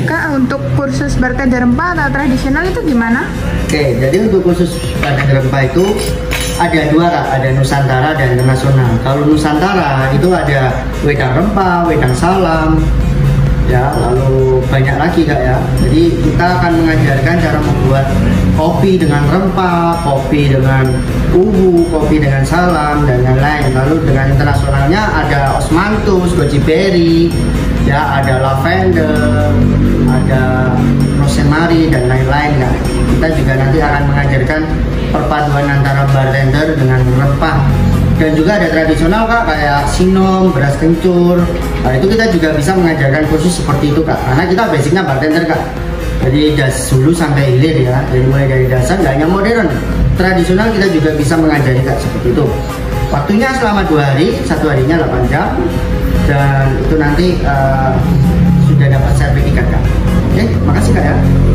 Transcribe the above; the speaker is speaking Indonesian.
Kak, untuk kursus bartender rempah atau tradisional itu gimana? Oke, jadi untuk kursus bartender rempah itu ada dua Kak, ada Nusantara dan internasional. Kalau Nusantara itu ada wedang rempah, wedang salam, ya, lalu banyak lagi Kak ya. Jadi kita akan mengajarkan cara membuat kopi dengan rempah, kopi dengan uwu, kopi dengan salam dan lain-lain. Lalu dengan internasionalnya ada osmanthus, goji berry, ya, ada lavender, ada rosemary dan lain-lain Kak. Kita juga nanti akan mengajarkan perpaduan antara bartender dengan rempah. Dan juga ada tradisional Kak, kayak sinom, beras kencur. Nah, itu kita juga bisa mengajarkan kursus seperti itu Kak, karena kita basicnya bartender Kak. Jadi hulu sampai hilir ya, jadi mulai dari dasar, nggak hanya modern, tradisional kita juga bisa mengajari Kak, seperti itu. Waktunya selama 2 hari, satu harinya 8 jam, dan itu nanti sudah dapat sertifikat Kak. Oke, makasih Kak ya.